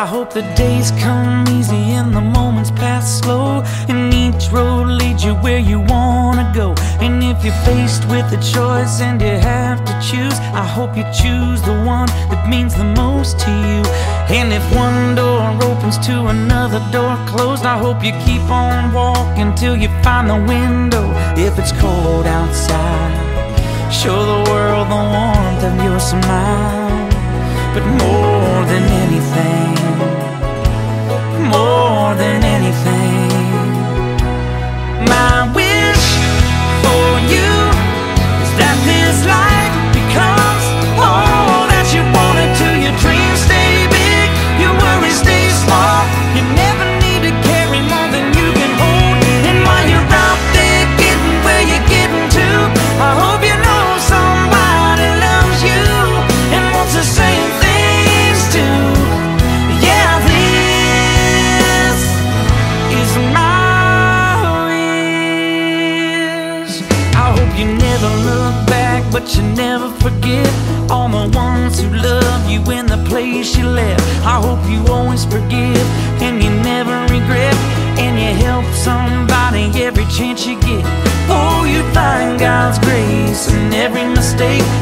hope the days come easy and the moments pass slow, and each road leads you where you wanna go. And if you're faced with a choice and you have to choose, I hope you choose the one that means the most to you. And if one door opens to another door closed, I hope you keep on walking till you find the window. If it's cold outside, show the world the warmth of your smile. But more than anything, more than anything, my wish for you is that this life becomes all that you want it to. Your dreams stay big, your worries stay small. You never need to carry more than you can hold. And while you're out there getting where you're getting to, I hope you know somebody loves you and wants the same things too. Yeah, this is my wish. I hope you never look back, but you never forget all the ones who love you in the place you left. I hope you always forgive and you never regret, and you help somebody every chance you get. Oh, you find God's grace in every mistake,